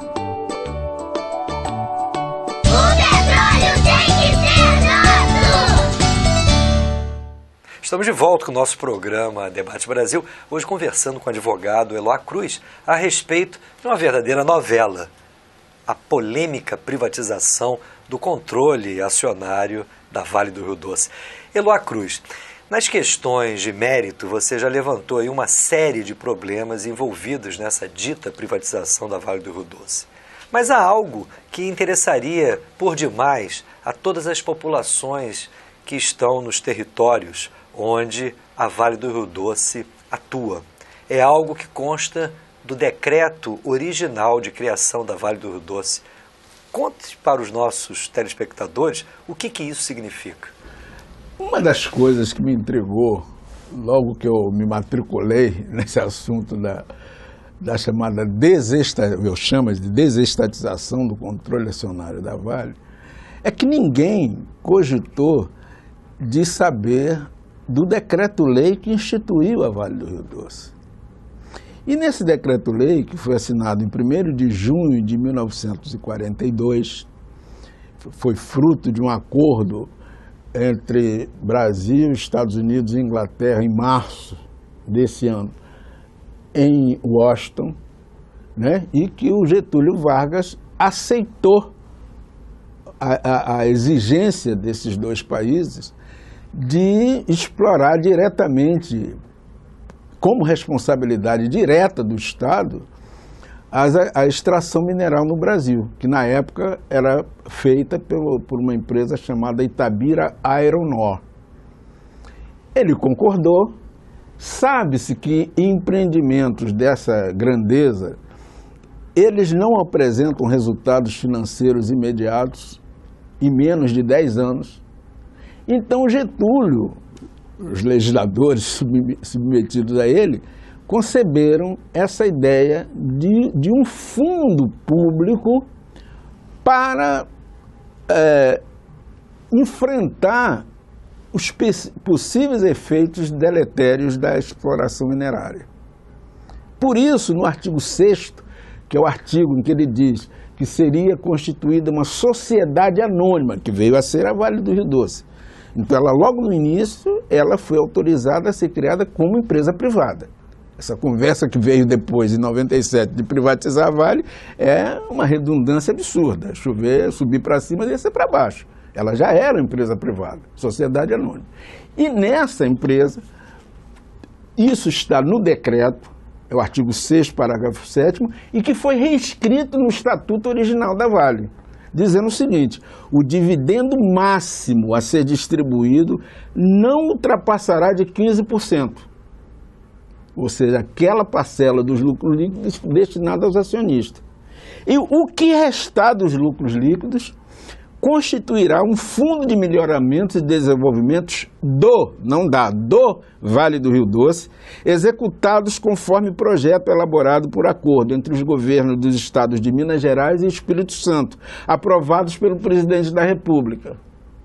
O petróleo tem que ser nosso! Estamos de volta com o nosso programa Debate Brasil, hoje conversando com o advogado Eloá Cruz a respeito de uma verdadeira novela, a polêmica privatização do controle acionário da Vale do Rio Doce. Eloá Cruz, nas questões de mérito, você já levantou aí uma série de problemas envolvidos nessa dita privatização da Vale do Rio Doce. Mas há algo que interessaria por demais a todas as populações que estão nos territórios onde a Vale do Rio Doce atua. É algo que consta do decreto original de criação da Vale do Rio Doce. Conte para os nossos telespectadores o que, que isso significa. Uma das coisas que me intrigou, logo que eu me matriculei nesse assunto da, da chamada desestatização, eu chamo de desestatização do controle acionário da Vale, é que ninguém cogitou de saber do decreto-lei que instituiu a Vale do Rio Doce. E nesse decreto-lei, que foi assinado em primeiro de junho de mil novecentos e quarenta e dois, foi fruto de um acordo entre Brasil, Estados Unidos e Inglaterra em março desse ano, em Washington, né? E que o Getúlio Vargas aceitou a, a, a exigência desses dois países de explorar diretamente, como responsabilidade direta do Estado, a, a extração mineral no Brasil, que na época era feita pelo, por uma empresa chamada Itabira Iron Ore. Ele concordou. Sabe-se que empreendimentos dessa grandeza, eles não apresentam resultados financeiros imediatos em menos de dez anos. Então Getúlio, os legisladores submetidos a ele, conceberam essa ideia de, de um fundo público para é, enfrentar os possíveis efeitos deletérios da exploração minerária. Por isso, no artigo sexto, que é o artigo em que ele diz que seria constituída uma sociedade anônima, que veio a ser a Vale do Rio Doce. Então, ela, logo no início, ela foi autorizada a ser criada como empresa privada. Essa conversa que veio depois, em noventa e sete, de privatizar a Vale, é uma redundância absurda. Chover, subir para cima e descer para baixo. Ela já era empresa privada, sociedade anônima. E nessa empresa, isso está no decreto, é o artigo sexto, parágrafo sétimo, e que foi reescrito no Estatuto original da Vale, dizendo o seguinte: o dividendo máximo a ser distribuído não ultrapassará de quinze por cento. Ou seja, aquela parcela dos lucros líquidos destinada aos acionistas. E o que restar dos lucros líquidos constituirá um fundo de melhoramentos e desenvolvimentos do, não da, do Vale do Rio Doce, executados conforme projeto elaborado por acordo entre os governos dos estados de Minas Gerais e Espírito Santo, aprovados pelo presidente da República.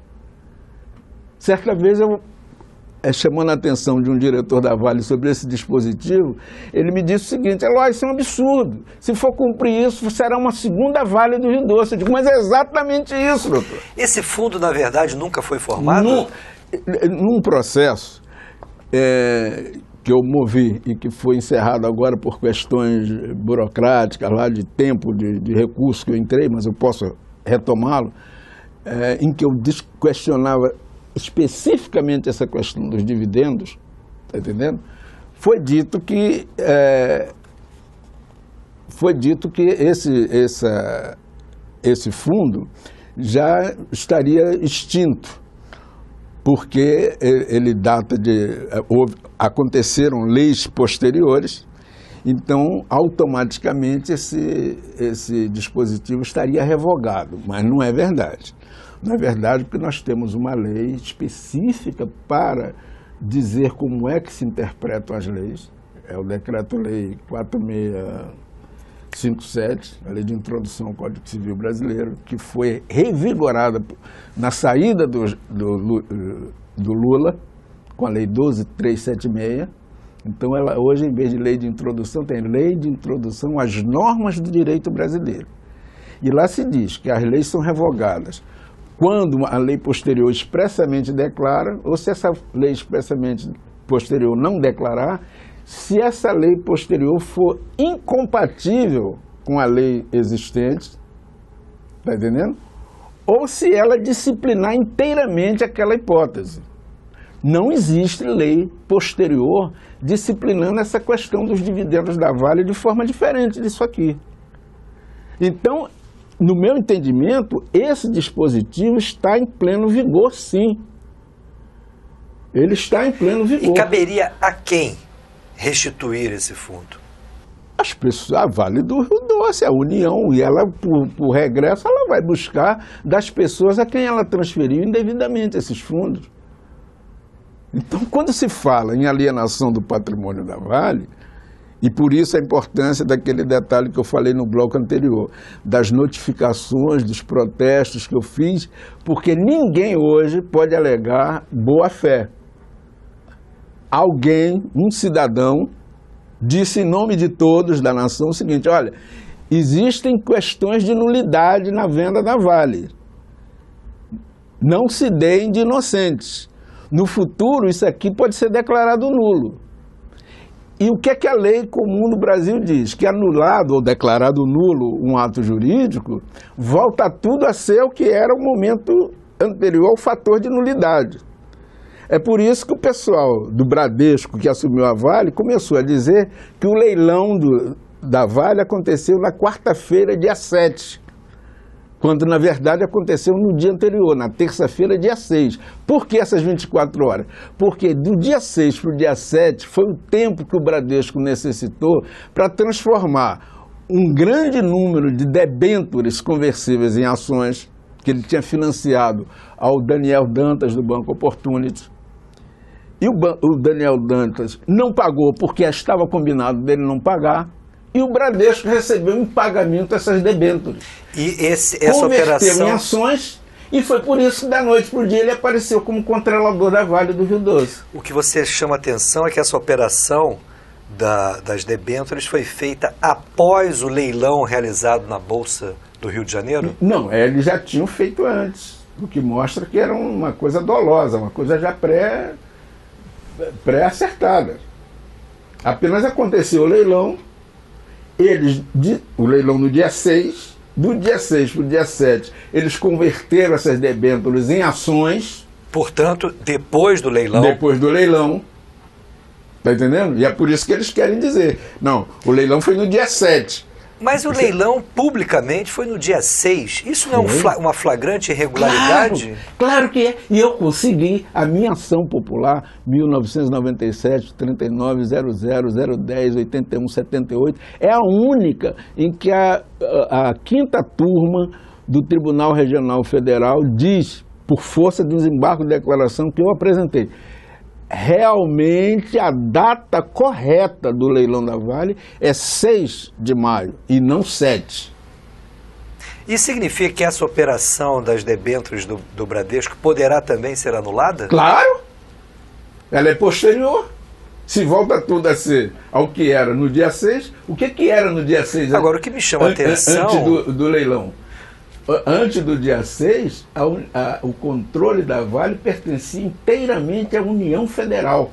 Certa vez eu... É, chamando a atenção de um diretor da Vale sobre esse dispositivo, ele me disse o seguinte: Eloy, isso é um absurdo. Se for cumprir isso, será uma segunda Vale do Rio Doce. Eu digo, mas é exatamente isso, doutor. Esse fundo, na verdade, nunca foi formado? Num, num processo é, que eu movi e que foi encerrado agora por questões burocráticas, lá de tempo, de, de recurso que eu entrei, mas eu posso retomá-lo, é, em que eu questionava especificamente essa questão dos dividendos, está entendendo? Foi dito que é, foi dito que esse, essa, esse fundo já estaria extinto, porque ele data de... Houve, aconteceram leis posteriores, então automaticamente esse, esse dispositivo estaria revogado, mas não é verdade. Não é verdade, porque nós temos uma lei específica para dizer como é que se interpretam as leis. É o Decreto-Lei quatro mil seiscentos e cinquenta e sete, a Lei de Introdução ao Código Civil Brasileiro, que foi revigorada na saída do, do, do Lula, com a Lei doze mil trezentos e setenta e seis. Então, ela, hoje, em vez de Lei de Introdução, tem Lei de Introdução às Normas do Direito Brasileiro. E lá se diz que as leis são revogadas quando a lei posterior expressamente declara, ou se essa lei expressamente posterior não declarar, se essa lei posterior for incompatível com a lei existente, está entendendo? Ou se ela disciplinar inteiramente aquela hipótese. Não existe lei posterior disciplinando essa questão dos dividendos da Vale de forma diferente disso aqui. Então, no meu entendimento, esse dispositivo está em pleno vigor, sim. Ele está em pleno vigor. E caberia a quem restituir esse fundo? As pessoas, a Vale do Rio Doce, a União, e ela, por, por regresso, ela vai buscar das pessoas a quem ela transferiu indevidamente esses fundos. Então, quando se fala em alienação do patrimônio da Vale, e por isso a importância daquele detalhe que eu falei no bloco anterior, das notificações, dos protestos que eu fiz, porque ninguém hoje pode alegar boa-fé. Alguém, um cidadão, disse em nome de todos da nação o seguinte: olha, existem questões de nulidade na venda da Vale. Não se deem de inocentes. No futuro, isso aqui pode ser declarado nulo. E o que é que a lei comum no Brasil diz? Que anulado ou declarado nulo um ato jurídico, volta tudo a ser o que era o momento anterior ao fator de nulidade. É por isso que o pessoal do Bradesco, que assumiu a Vale, começou a dizer que o leilão do, da Vale aconteceu na quarta-feira, dia sete. Quando, na verdade, aconteceu no dia anterior, na terça-feira, dia seis. Por que essas vinte e quatro horas? Porque do dia seis para o dia sete foi o tempo que o Bradesco necessitou para transformar um grande número de debêntures conversíveis em ações que ele tinha financiado ao Daniel Dantas, do Banco Opportunity. E o, o Daniel Dantas não pagou porque estava combinado dele não pagar. E o Bradesco recebeu em pagamento essas debêntures. E esse, essa Converteu operação... em ações, e foi por isso que da noite para o dia ele apareceu como controlador da Vale do Rio Doce. O que você chama atenção é que essa operação da, das debêntures foi feita após o leilão realizado na Bolsa do Rio de Janeiro? Não, eles já tinham feito antes, o que mostra que era uma coisa dolosa, uma coisa já pré, pré-acertada. Apenas aconteceu o leilão. Eles, o leilão no dia seis, do dia seis para o dia sete, eles converteram essas debêntures em ações. Portanto, depois do leilão... Depois do leilão. Está entendendo? E é por isso que eles querem dizer. Não, o leilão foi no dia sete. Mas o leilão, publicamente, foi no dia seis. Isso não é um fla- uma flagrante irregularidade? Claro, claro que é. E eu consegui a minha ação popular, mil novecentos e noventa e sete, trinta e nove, zero zero, zero dez, oitenta e um, setenta e oito. É a única em que a, a, a quinta turma do Tribunal Regional Federal diz, por força do desembarque de declaração que eu apresentei, realmente a data correta do leilão da Vale é seis de maio e não sete. Isso significa que essa operação das debêntures do, do Bradesco poderá também ser anulada? Claro! Ela é posterior. Se volta tudo a ser ao que era no dia seis, o que, que era no dia seis? Agora, o que me chama a atenção... Antes do, do leilão. Antes do dia seis, a, a, o controle da Vale pertencia inteiramente à União Federal.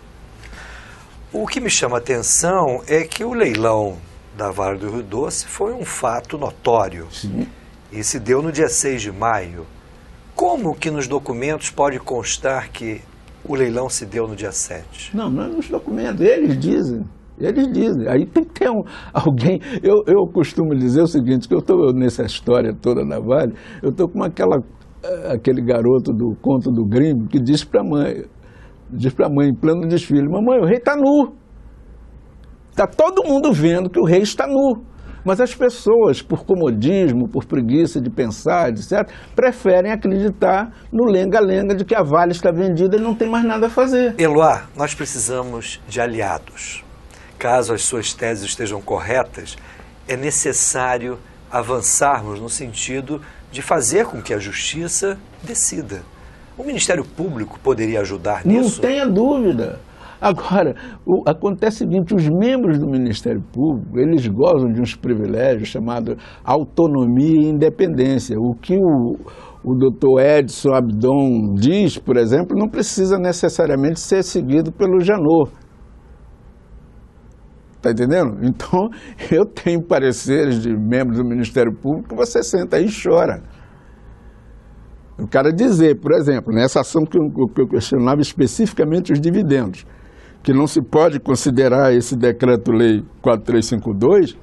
O que me chama a atenção é que o leilão da Vale do Rio Doce foi um fato notório. Sim. E se deu no dia seis de maio. Como que nos documentos pode constar que o leilão se deu no dia sete? Não, não é nos documentos, eles dizem. Eles dizem, aí tem que ter um, alguém, eu, eu costumo dizer o seguinte, que eu estou nessa história toda da Vale, eu estou como aquela, aquele garoto do conto do Grimm que diz para a mãe, diz para a mãe em pleno desfile, mamãe, o rei está nu, está todo mundo vendo que o rei está nu, mas as pessoas, por comodismo, por preguiça de pensar, etcétera, preferem acreditar no lenga-lenga de que a Vale está vendida e não tem mais nada a fazer. Eloá, nós precisamos de aliados. Caso as suas teses estejam corretas, é necessário avançarmos no sentido de fazer com que a justiça decida. O Ministério Público poderia ajudar nisso? Não tenha dúvida. Agora, o, acontece o seguinte, os membros do Ministério Público, eles gozam de uns privilégios chamados autonomia e independência. O que o, o doutor Edson Abdon diz, por exemplo, não precisa necessariamente ser seguido pelo Janot. Está entendendo? Então, eu tenho pareceres de membros do Ministério Público que você senta aí e chora. O cara dizer, por exemplo, nessa ação que eu, que eu questionava especificamente os dividendos, que não se pode considerar esse decreto-lei quatro três cinco dois,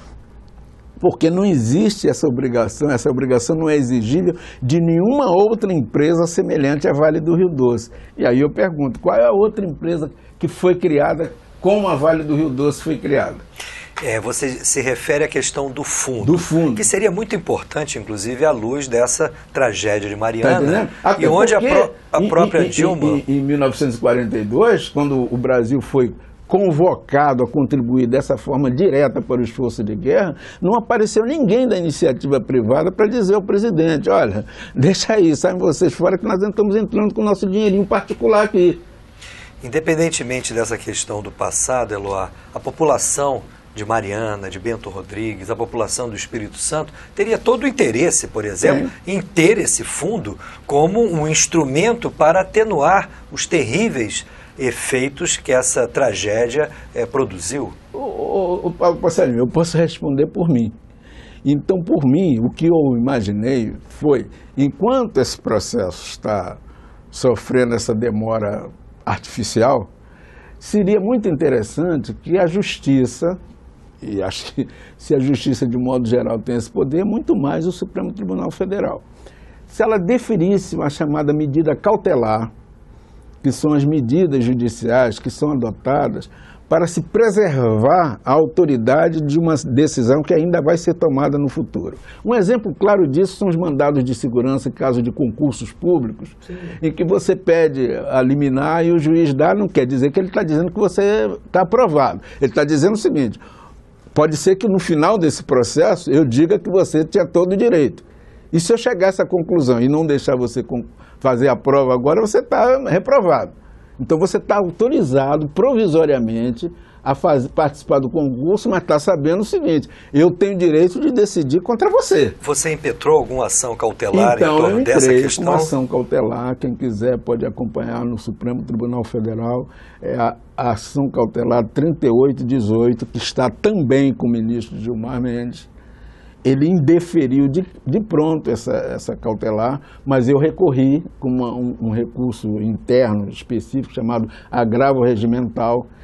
porque não existe essa obrigação, essa obrigação não é exigível de nenhuma outra empresa semelhante à Vale do Rio Doce. E aí eu pergunto, qual é a outra empresa que foi criada como a Vale do Rio Doce foi criada? É, você se refere à questão do fundo. Do fundo. Que seria muito importante, inclusive, à luz dessa tragédia de Mariana. Tá e onde a, pró a em, própria em, Dilma... Em, em mil novecentos e quarenta e dois, quando o Brasil foi convocado a contribuir dessa forma direta para o esforço de guerra, não apareceu ninguém da iniciativa privada para dizer ao presidente, olha, deixa aí, saem vocês fora que nós estamos entrando com o nosso dinheirinho particular aqui. Independentemente dessa questão do passado, Eloá, a população de Mariana, de Bento Rodrigues, a população do Espírito Santo, teria todo o interesse, por exemplo, é. em ter esse fundo como um instrumento para atenuar os terríveis efeitos que essa tragédia é, produziu? O, o, o Passarinho, eu posso responder por mim. Então, por mim, o que eu imaginei foi, enquanto esse processo está sofrendo essa demora artificial, seria muito interessante que a justiça, e acho que se a justiça de modo geral tem esse poder, muito mais o Supremo Tribunal Federal, se ela deferisse uma chamada medida cautelar, que são as medidas judiciais que são adotadas para se preservar a autoridade de uma decisão que ainda vai ser tomada no futuro. Um exemplo claro disso são os mandados de segurança em caso de concursos públicos, Sim. em que você pede a liminar e o juiz dá, não quer dizer que ele está dizendo que você está aprovado. Ele está dizendo o seguinte, pode ser que no final desse processo eu diga que você tinha todo o direito. E se eu chegar a essa conclusão e não deixar você fazer a prova agora, você está reprovado. Então você está autorizado provisoriamente a fazer, participar do concurso, mas está sabendo o seguinte, eu tenho direito de decidir contra você. Você impetrou alguma ação cautelar então, em torno eu dessa questão? Uma ação cautelar, quem quiser pode acompanhar no Supremo Tribunal Federal, é a, a ação cautelar trinta e oito dezoito, que está também com o ministro Gilmar Mendes. Ele indeferiu de, de pronto essa, essa cautelar, mas eu recorri com uma, um, um recurso interno específico chamado agravo regimental,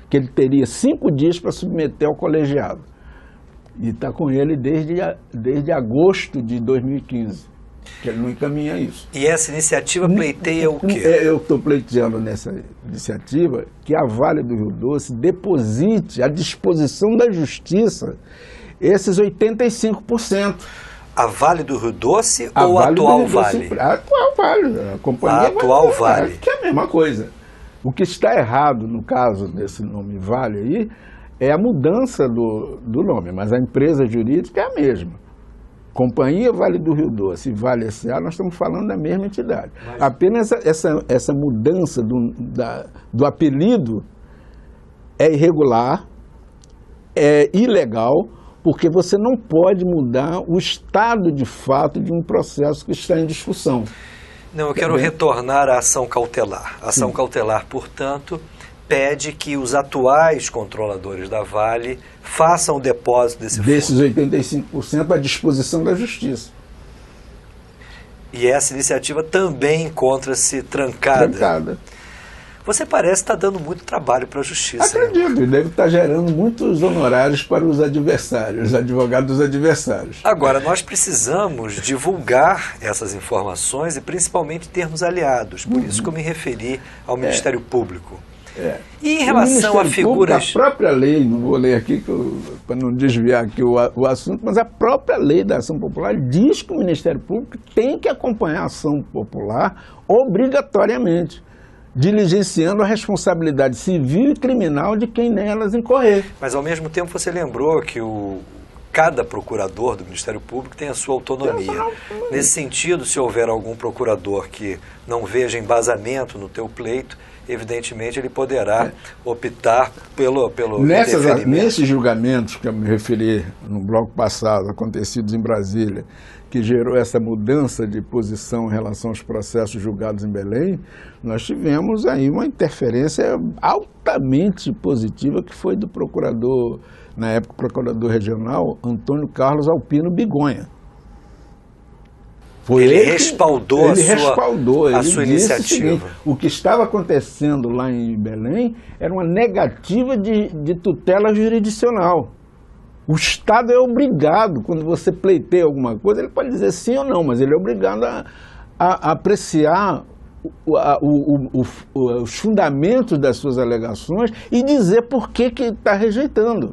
que ele teria cinco dias para submeter ao colegiado. E está com ele desde, desde agosto de dois mil e quinze, que ele não encaminha isso. E essa iniciativa pleiteia o quê? Eu estou pleiteando nessa iniciativa que a Vale do Rio Doce deposite à disposição da Justiça esses oitenta e cinco por cento. A Vale do Rio Doce A ou a Vale do atual Rio Doce, Vale? A atual Vale. A, companhia A atual Vale. Que é a mesma coisa. O que está errado no caso desse nome Vale aí é a mudança do, do nome, mas a empresa jurídica é a mesma. Companhia Vale do Rio Doce e Vale S A, nós estamos falando da mesma entidade. Mas... Apenas essa, essa, essa mudança do, da, do apelido é irregular, é ilegal, porque você não pode mudar o estado de fato de um processo que está em discussão. Não, eu quero retornar à ação cautelar. A ação Sim. cautelar, portanto, pede que os atuais controladores da Vale façam o depósito desse fundo. Desses oitenta e cinco por cento à disposição da Justiça. E essa iniciativa também encontra-se trancada. Trancada. Você parece estar dando muito trabalho para a Justiça. Acredito, e deve estar gerando muitos honorários para os adversários, os advogados dos adversários. Agora, nós precisamos divulgar essas informações e principalmente termos aliados. Por uhum. isso que eu me referi ao Ministério é. Público. É. E em relação a figuras... A própria lei, não vou ler aqui para não desviar aqui o, o assunto, mas a própria lei da ação popular diz que o Ministério Público tem que acompanhar a ação popular obrigatoriamente, diligenciando a responsabilidade civil e criminal de quem nelas incorrer. Mas ao mesmo tempo você lembrou que o... cada procurador do Ministério Público tem a sua autonomia. Nesse sentido, se houver algum procurador que não veja embasamento no teu pleito, evidentemente ele poderá é. optar pelo, pelo Nessas, Nesses julgamentos que eu me referi no bloco passado, acontecidos em Brasília, que gerou essa mudança de posição em relação aos processos julgados em Belém, nós tivemos aí uma interferência altamente positiva que foi do procurador, na época, procurador regional, Antônio Carlos Alpino Bigonha. Foi ele, ele respaldou, ele a, sua, respaldou a ele sua disse iniciativa. O, seguinte, o que estava acontecendo lá em Belém era uma negativa de, de tutela jurisdicional. O Estado é obrigado, quando você pleiteia alguma coisa, ele pode dizer sim ou não, mas ele é obrigado a, a, a apreciar o, a, o, o, o, os fundamentos das suas alegações e dizer por que que está rejeitando.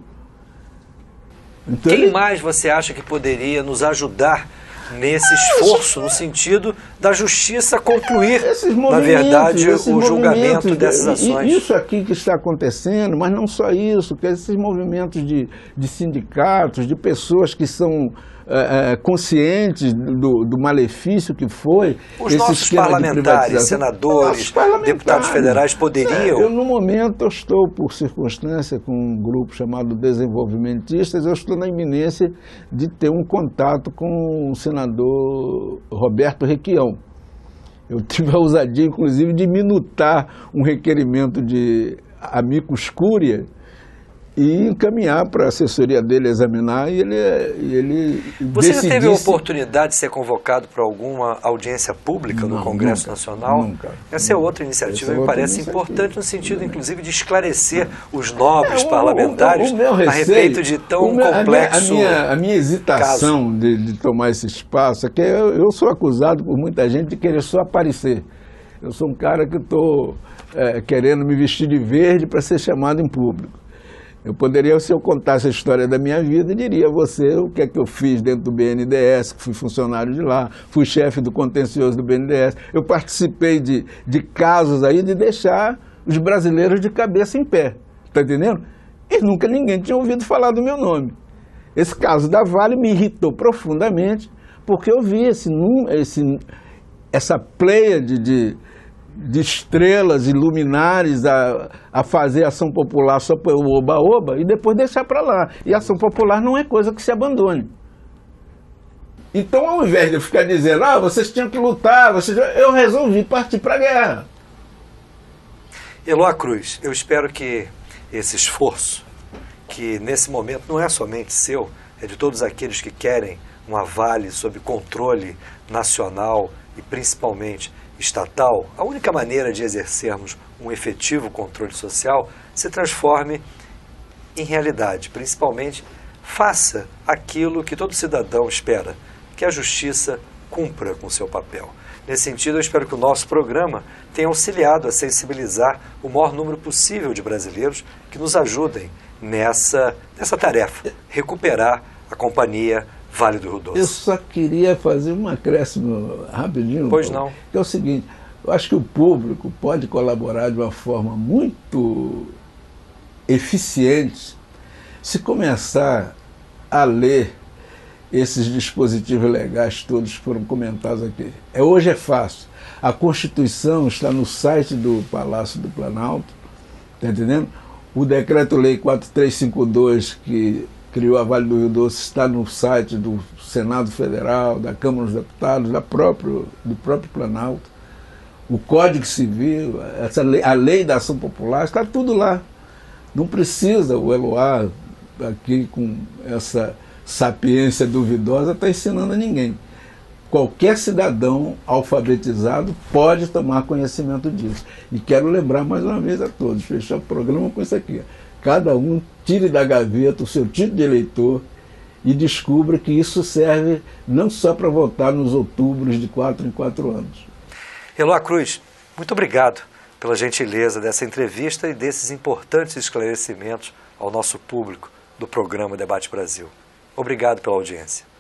Então, Quem ele... mais você acha que poderia nos ajudar nesse esforço, no sentido da justiça concluir, na verdade, o julgamento dessas ações? Isso aqui que está acontecendo, mas não só isso, que esses movimentos de, de sindicatos, de pessoas que são é, é, conscientes do, do malefício que foi. Os nossos parlamentares, senadores, parlamentares, deputados federais poderiam... É, eu, no momento, eu estou, por circunstância, com um grupo chamado Desenvolvimentistas, eu estou na iminência de ter um contato com o senador Roberto Requião. Eu tive a ousadia, inclusive, de minutar um requerimento de amicus curiae e encaminhar para a assessoria dele examinar e ele, e ele Você decidisse... já teve a oportunidade de ser convocado para alguma audiência pública no não, Congresso nunca, Nacional? Nunca. Essa é outra iniciativa, me parece iniciativa. importante no sentido, inclusive, de esclarecer os nobres é, o, parlamentares o, o, o receio, a respeito de tão meu, complexo a minha, a minha, a minha hesitação de, de tomar esse espaço é que eu, eu sou acusado por muita gente de querer só aparecer. Eu sou um cara que estou é, querendo me vestir de verde para ser chamado em público. Eu poderia, se eu contasse a história da minha vida, diria a você o que é que eu fiz dentro do B N D E S, que fui funcionário de lá, fui chefe do contencioso do B N D E S. Eu participei de, de casos aí de deixar os brasileiros de cabeça em pé, está entendendo? E nunca ninguém tinha ouvido falar do meu nome. Esse caso da Vale me irritou profundamente, porque eu vi esse, esse, essa pleia de... de de estrelas e luminares a, a fazer ação popular só pelo oba-oba e depois deixar para lá. E ação popular não é coisa que se abandone. Então, ao invés de eu ficar dizendo, ah, vocês tinham que lutar, vocês... eu resolvi partir para a guerra. Eloá Cruz, eu espero que esse esforço, que nesse momento não é somente seu, é de todos aqueles que querem uma Vale sob controle nacional e principalmente estatal, a única maneira de exercermos um efetivo controle social se transforme em realidade. Principalmente, faça aquilo que todo cidadão espera, que a justiça cumpra com seu papel. Nesse sentido, eu espero que o nosso programa tenha auxiliado a sensibilizar o maior número possível de brasileiros que nos ajudem nessa, nessa tarefa, recuperar a companhia Vale do Rio Doce. Eu só queria fazer um acréscimo rapidinho. Pois Paulo, não. Que é o seguinte, eu acho que o público pode colaborar de uma forma muito eficiente se começar a ler esses dispositivos legais todos que foram comentados aqui. É, hoje é fácil. A Constituição está no site do Palácio do Planalto, está entendendo? O Decreto-Lei quatro três cinco dois, que criou a Vale do Rio Doce, está no site do Senado Federal, da Câmara dos Deputados, da próprio, do próprio Planalto. O Código Civil, essa lei, a Lei da Ação Popular, está tudo lá. Não precisa o Eloá, aqui com essa sapiência duvidosa, está ensinando a ninguém. Qualquer cidadão alfabetizado pode tomar conhecimento disso. E quero lembrar mais uma vez a todos, fechar o programa com isso aqui. Cada um tire da gaveta o seu título de eleitor e descubra que isso serve não só para votar nos outubros de quatro em quatro anos. Eloá Cruz, muito obrigado pela gentileza dessa entrevista e desses importantes esclarecimentos ao nosso público do programa Debate Brasil. Obrigado pela audiência.